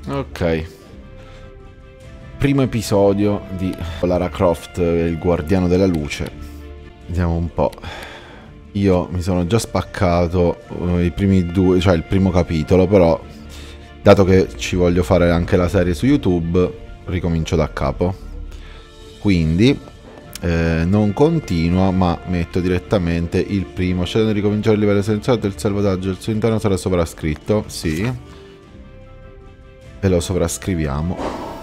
Ok. Primo episodio di Lara Croft, il guardiano della luce. Vediamo un po'. Io mi sono già spaccato i primi due, cioè il primo capitolo, però dato che ci voglio fare anche la serie su YouTube, ricomincio da capo. Quindi non continua, ma metto direttamente il primo. Scegliendo di ricominciare il livello selezionato del salvataggio, il suo interno sarà sovrascritto. Sì. E lo sovrascriviamo.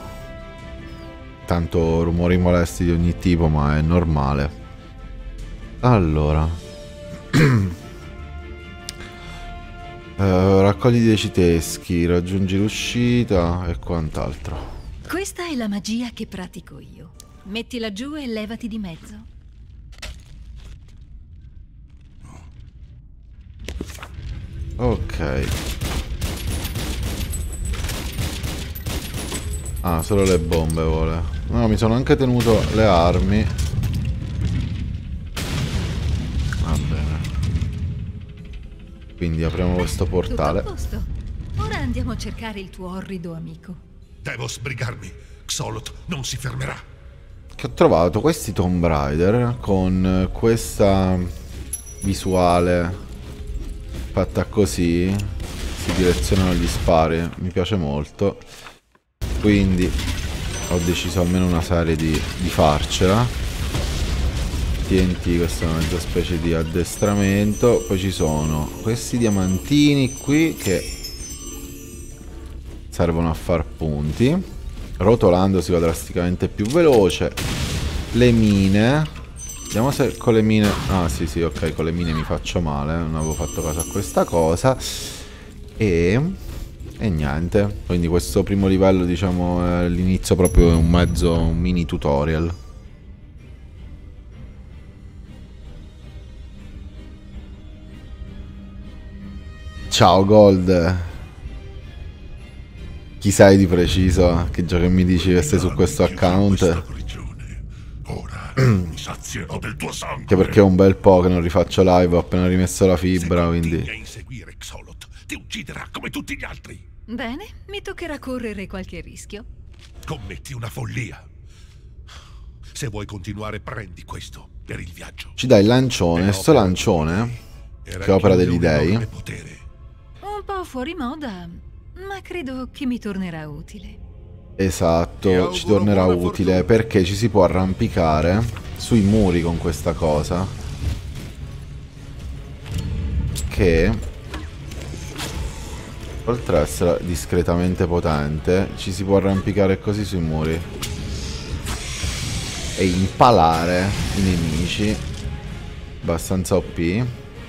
Tanto rumori molesti di ogni tipo, ma è normale. Allora. Raccogli 10 teschi, raggiungi l'uscita e quant'altro. Questa è la magia che pratico io. Mettila giù e levati di mezzo. Ok. Ah, solo le bombe vuole. No, mi sono anche tenuto le armi. Va bene. Quindi apriamo questo portale. Tutto a posto. Ora andiamo a cercare il tuo orrido amico. Devo sbrigarmi. Xolotl non si fermerà. Che ho trovato questi Tomb Raider con questa visuale fatta così. Si direzionano gli spari. Mi piace molto. Quindi ho deciso almeno una serie di farcela. TNT, questa è una mezza specie di addestramento. Poi ci sono questi diamantini qui che servono a far punti. Rotolando si va drasticamente più veloce. Le mine. Vediamo se con le mine... Ah sì sì, ok, con le mine mi faccio male. Non avevo fatto caso a questa cosa. E niente. Quindi questo primo livello, diciamo, è l'inizio proprio, è un mini tutorial. Ciao Gold. Chi sei di preciso? Che già che mi dici che stai su questo account? Ora mi sazierò del tuo sangue. Che perché è un bel po' che non rifaccio live, ho appena rimesso la fibra, quindi... Se inseguire Xolotl, ti ucciderà come tutti gli altri. Bene, mi toccherà correre qualche rischio. Commetti una follia. Se vuoi continuare, prendi questo per il viaggio. Ci dai il lancione, sto lancione, che è opera degli dei. Un po' fuori moda, ma credo che mi tornerà utile. Esatto, ci tornerà utile perché ci si può arrampicare sui muri con questa cosa. Che, oltre ad essere discretamente potente, ci si può arrampicare così sui muri e impalare i nemici. Abbastanza OP.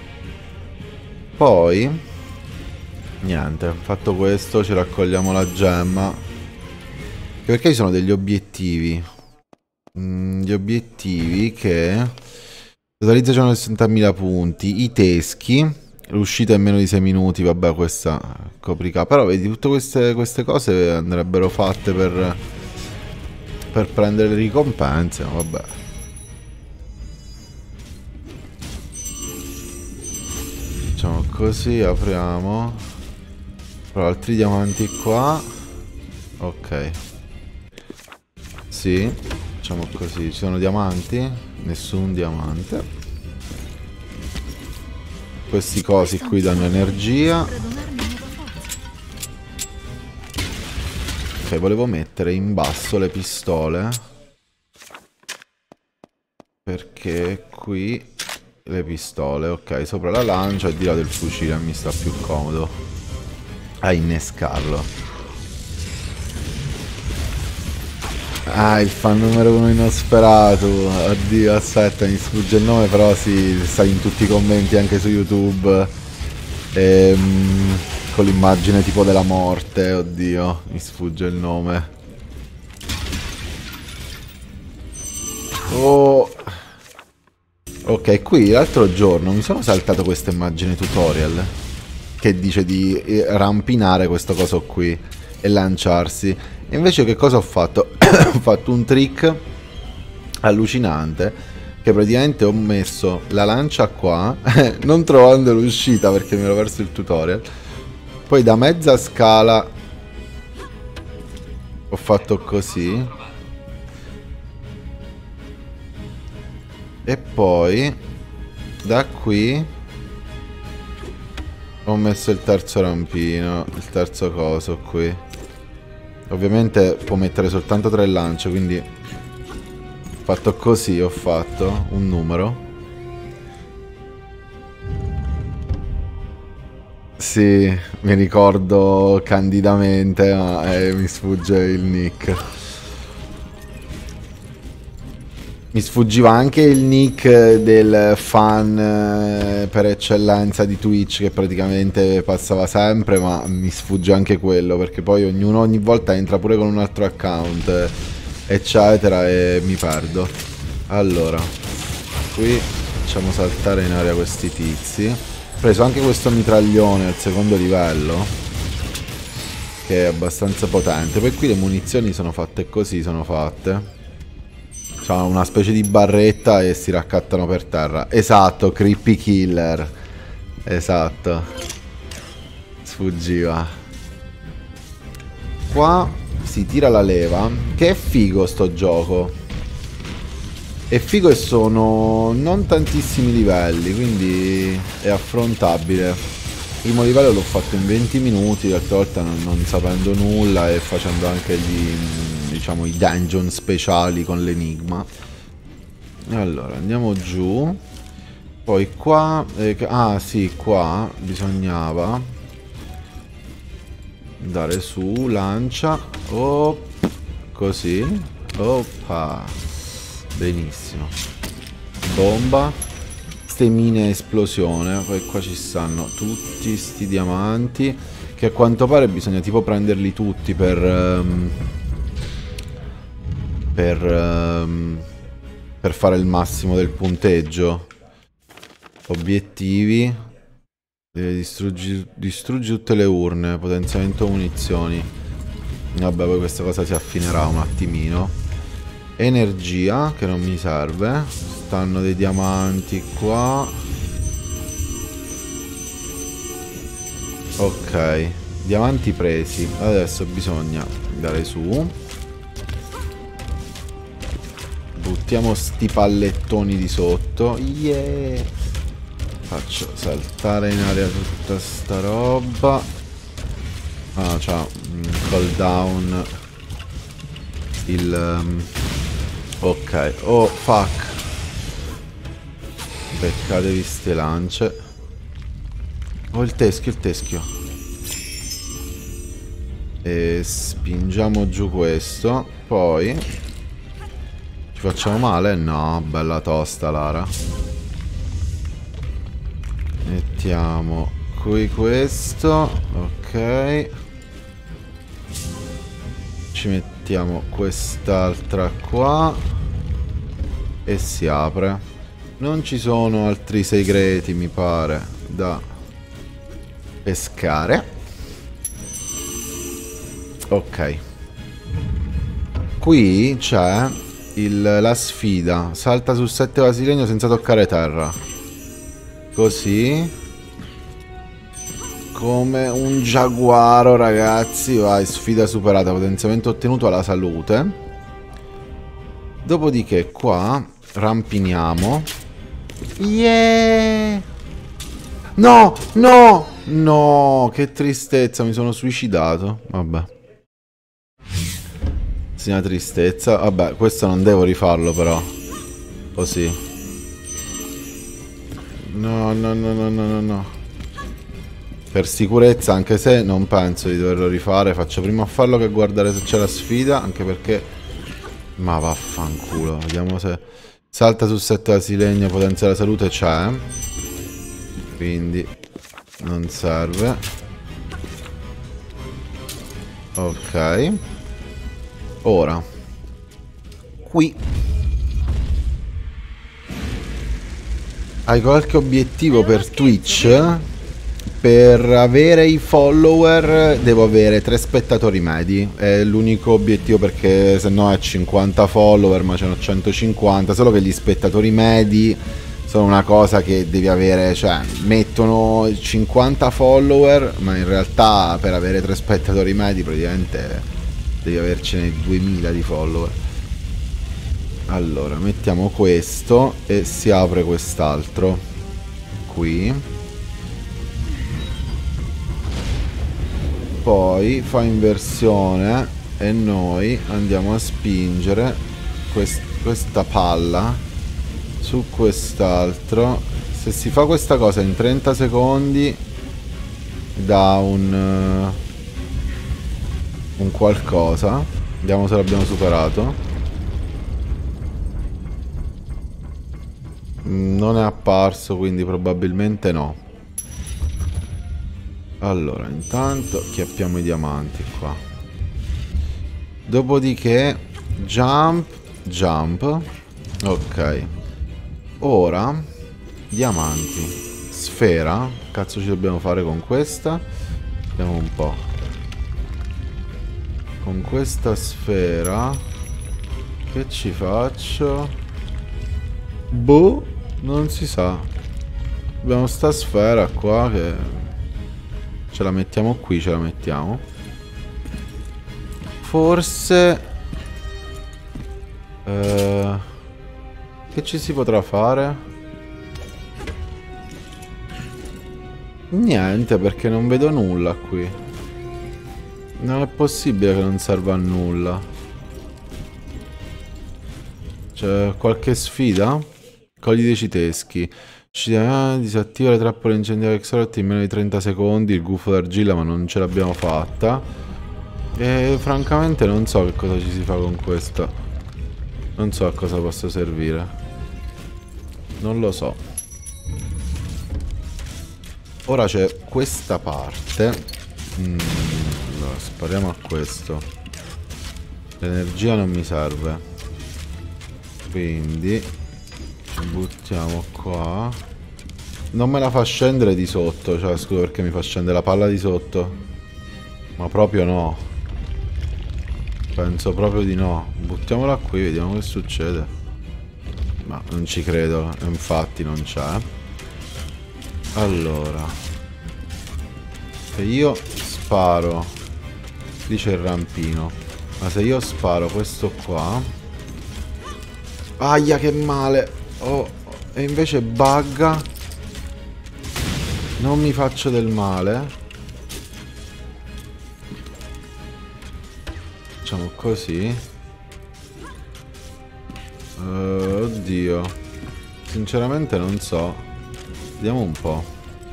Poi niente, fatto questo ci raccogliamo la gemma. Perché ci sono degli obiettivi. Gli obiettivi che totalizza 160.000 punti. I teschi, l'uscita in meno di 6 minuti. Vabbè, questa coprica. Però vedi, tutte queste cose andrebbero fatte per prendere le ricompense. Vabbè. Facciamo così, apriamo. Però altri diamanti qua. Ok. Sì, facciamo così. Ci sono diamanti? Nessun diamante. Questi cosi qui danno energia. Ok, volevo mettere in basso le pistole. Perché qui le pistole, ok, sopra la lancia e di là del fucile mi sta più comodo a innescarlo. Ah, il fan numero 1 inossperato. Oddio, aspetta, mi sfugge il nome, però sì, sta in tutti i commenti anche su YouTube. Con l'immagine tipo della morte. Oddio, mi sfugge il nome. Oh. Ok, qui l'altro giorno mi sono saltato questa immagine tutorial che dice di rampinare questo coso qui e lanciarsi. E invece che cosa ho fatto? Ho fatto un trick allucinante, che praticamente ho messo la lancia qua non trovando l'uscita perché mi ero perso il tutorial. Poi da mezza scala Ho fatto così. E poi da qui ho messo il terzo rampino, il terzo coso qui. Ovviamente può mettere soltanto 3 lance, quindi ho fatto così, ho fatto un numero. Sì, mi ricordo candidamente, ma mi sfugge il nick. Mi sfuggiva anche il nick del fan per eccellenza di Twitch, che praticamente passava sempre, ma mi sfugge anche quello, perché poi ognuno ogni volta entra pure con un altro account, eccetera, e mi perdo. Allora, qui facciamo saltare in aria questi tizi. Ho preso anche questo mitraglione al secondo livello, che è abbastanza potente. Poi qui le munizioni sono fatte così, sono fatte. C'ha una specie di barretta e si raccattano per terra. Esatto, creepy killer. Esatto. Sfuggiva. Qua si tira la leva. Che è figo sto gioco. È figo e sono non tantissimi livelli, quindi è affrontabile. Il primo livello l'ho fatto in 20 minuti, l'altra volta non sapendo nulla e facendo anche diciamo, i dungeon speciali con l'enigma. Allora, andiamo giù. Poi qua... ah sì, qua bisognava andare su, lancia. Oh, così. Oppa. Benissimo. Bomba. Ste mine esplosione. Poi qua ci stanno tutti sti diamanti, che a quanto pare bisogna tipo prenderli tutti per fare il massimo del punteggio. Obiettivi. Distruggi tutte le urne. Potenziamento munizioni. Vabbè, poi questa cosa si affinerà un attimino. Energia, che non mi serve. Stanno dei diamanti qua. Ok, diamanti presi. Adesso bisogna andare su. Buttiamo sti pallettoni di sotto. Yeah. Faccio saltare in aria tutta sta roba. Ah, c'ha cooldown. Ok. Oh, fuck. Beccatevi ste lance. Oh, il teschio. E spingiamo giù questo. Poi ci facciamo male? No, bella tosta Lara. Mettiamo qui questo. Ok. Ci mettiamo quest'altra qua. E si apre. Non ci sono altri segreti, mi pare, da pescare. Ok. Qui c'è la sfida. Salta sul 7 vasi legno senza toccare terra. Così. Come un giaguaro, ragazzi. Vai, sfida superata. Potenziamento ottenuto alla salute. Dopodiché qua rampiniamo. Yeah! No, no, no, che tristezza, mi sono suicidato. Vabbè. Segna tristezza. Vabbè, questo non devo rifarlo però. Così. No, no, no, no, no, no, no. Per sicurezza, anche se non penso di doverlo rifare, faccio prima a farlo che a guardare se c'è la sfida, anche perché... Ma vaffanculo, vediamo se... Salta su 7 vasi legno, potenzia la salute c'è. Quindi non serve. Ok. Ora qui hai qualche obiettivo per Twitch? Per avere i follower devo avere 3 spettatori medi. È l'unico obiettivo, perché se no è 50 follower, ma ce n'ho 150. Solo che gli spettatori medi sono una cosa che devi avere, cioè mettono 50 follower, ma in realtà per avere 3 spettatori medi praticamente Devi avercene 2000 di follower. Allora, mettiamo questo e si apre quest'altro. Qui. Poi fa inversione e noi andiamo a spingere questa palla su quest'altro. Se si fa questa cosa in 30 secondi dà un qualcosa. Vediamo se l'abbiamo superato. Non è apparso, quindi probabilmente no. Allora, intanto chiappiamo i diamanti qua. Dopodiché jump, jump. Ok. Ora diamanti. Sfera. Cazzo ci dobbiamo fare con questa? Vediamo un po'. Con questa sfera che ci faccio? Boh, non si sa. Abbiamo sta sfera qua che ce la mettiamo qui, ce la mettiamo. Forse che ci si potrà fare? Niente, perché non vedo nulla qui. Non è possibile che non serva a nulla. C'è qualche sfida? Cogli dei citeschi. Disattiva le trappole incendiarie Exorot in meno di 30 secondi. Il gufo d'argilla, ma non ce l'abbiamo fatta. E francamente non so che cosa ci si fa con questa. Non so a cosa possa servire. Non lo so. Ora c'è questa parte. Allora, spariamo a questo. L'energia non mi serve. Quindi ci buttiamo qua. Non me la fa scendere di sotto. Cioè, scusa, perché mi fa scendere la palla di sotto? Ma proprio no. Penso proprio di no. Buttiamola qui, vediamo che succede. Ma non ci credo. Infatti non c'è. Allora, se io sparo, lì c'è il rampino, ma se io sparo questo qua, aia che male. Oh, e invece bugga. Non mi faccio del male. Facciamo così. Oddio, sinceramente non so. Vediamo un po'.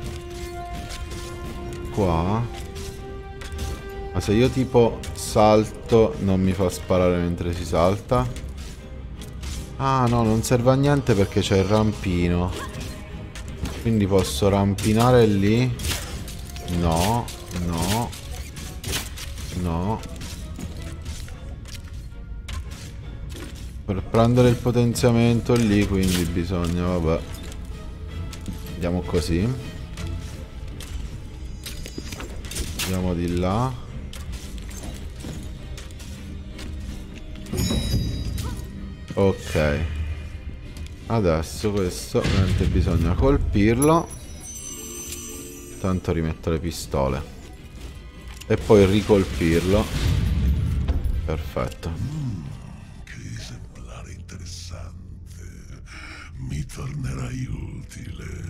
Qua. Ma se io tipo salto non mi fa sparare mentre si salta? Ah no, non serve a niente perché c'è il rampino. Quindi posso rampinare lì. No, no, no. Per prendere il potenziamento lì, quindi bisogna, vabbè. Andiamo così. Andiamo di là. Ok. Adesso questo ovviamente bisogna colpirlo. Tanto rimetto le pistole. E poi ricolpirlo. Perfetto. Che esemplare interessante. Mi tornerai utile.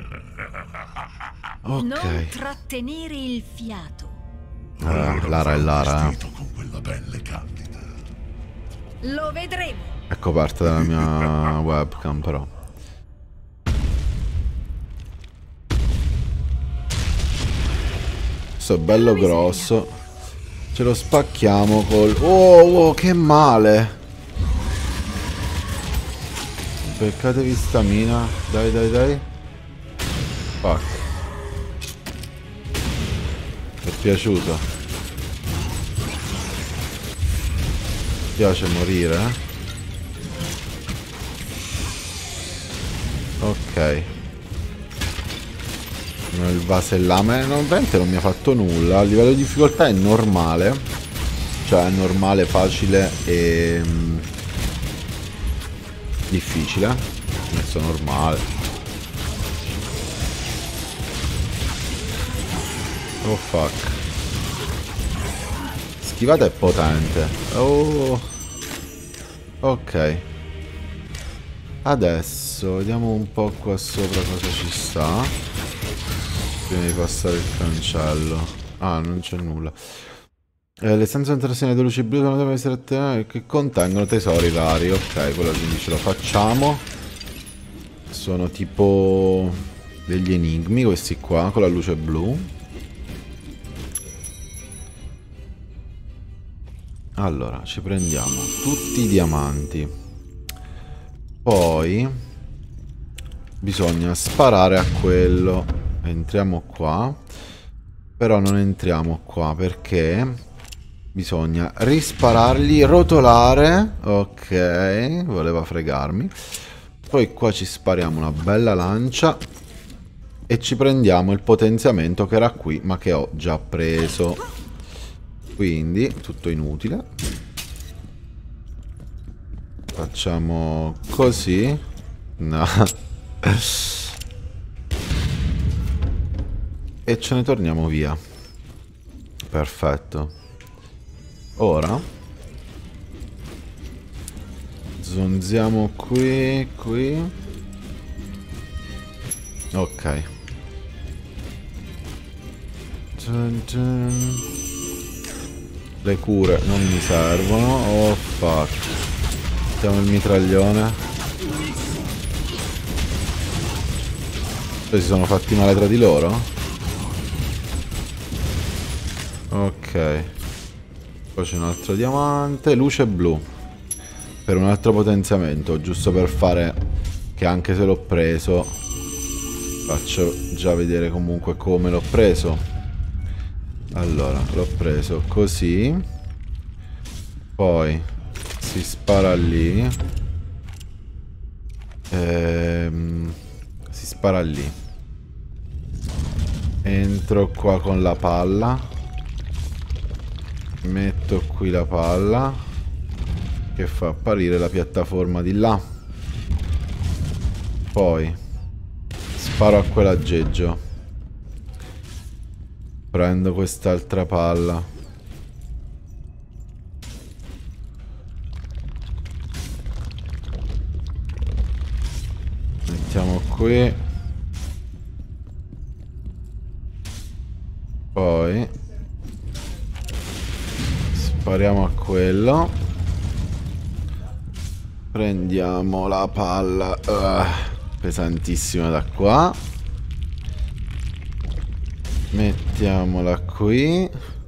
Ok. Non trattenere il fiato. Lara e Lara. Con quella pelle candida. Lo vedremo. È coperta dalla mia webcam però. Questo è bello grosso. Ce lo spacchiamo col... Oh, che male. Beccatevi stamina. Dai, dai, dai. Fuck. Mi è piaciuto. Mi piace morire, eh? Ok. Il vasellame veramente non mi ha fatto nulla. A livello di difficoltà è normale. Cioè è normale, facile e difficile. Messo normale. Oh fuck. schivata è potente. Oh. Ok. Adesso vediamo un po' qua sopra cosa ci sta. Prima di passare il cancello. Ah, non c'è nulla. Le stanze di interazione delle luci blu devono essere che contengono tesori rari. Ok, quello quindi ce lo facciamo. Sono tipo degli enigmi questi qua con la luce blu. Allora, ci prendiamo tutti i diamanti. Poi bisogna sparare a quello. Entriamo qua. Però non entriamo qua perché bisogna risparargli, rotolare. Ok, voleva fregarmi. Poi qua ci spariamo una bella lancia e ci prendiamo il potenziamento che era qui ma che ho già preso. Quindi tutto inutile. Facciamo così. No. E ce ne torniamo via. Perfetto. Ora zonziamo qui, qui. Ok. Le cure non mi servono. Oh fuck. Mettiamo il mitraglione. Poi si sono fatti male tra di loro? Ok. Poi c'è un altro diamante. Luce blu. Per un altro potenziamento. Giusto per fare che anche se l'ho preso faccio già vedere comunque come l'ho preso. Allora, l'ho preso così. Poi si spara lì. Si spara lì. Entro qua con la palla. Metto qui la palla che fa apparire la piattaforma di là. Poi sparo a quell'aggeggio. Prendo quest'altra palla. Mettiamo qui. Poi spariamo a quello. Prendiamo la palla pesantissima da qua. Mettiamola qui.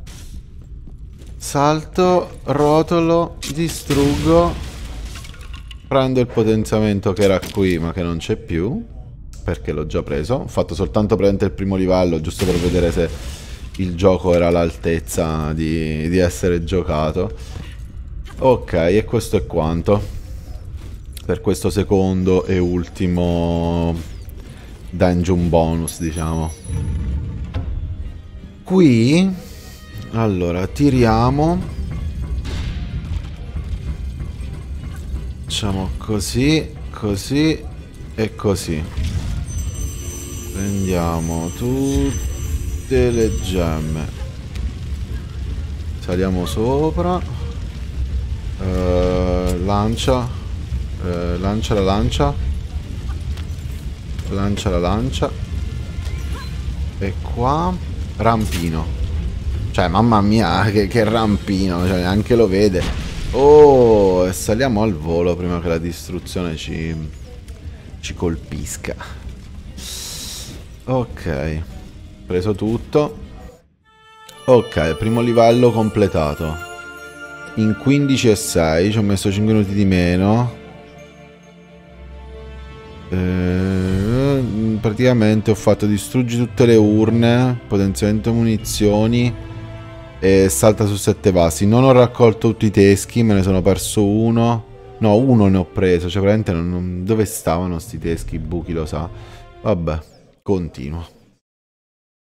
Salto, rotolo, distruggo. Prendo il potenziamento che era qui ma che non c'è più, perché l'ho già preso. Ho fatto soltanto presente il primo livello, giusto per vedere se il gioco era all'altezza di essere giocato. Ok, e questo è quanto per questo secondo e ultimo dungeon bonus, diciamo. Qui, allora, tiriamo. Facciamo così, così e così. Prendiamo tutte le gemme. Saliamo sopra. Lancia. Lancia la lancia. Lancia la lancia. E qua rampino. Cioè, mamma mia, che rampino. Cioè, neanche lo vede. Oh, e saliamo al volo prima che la distruzione ci colpisca. Ok. Preso tutto. Ok, primo livello completato. In 15 e 6. Ci ho messo 5 minuti di meno. Praticamente ho fatto distruggi tutte le urne, potenziamento munizioni e salta su 7 vasi. Non ho raccolto tutti i teschi, me ne sono perso uno. No, uno ne ho preso, cioè praticamente dove stavano sti teschi, buchi lo sa. Vabbè, continuo.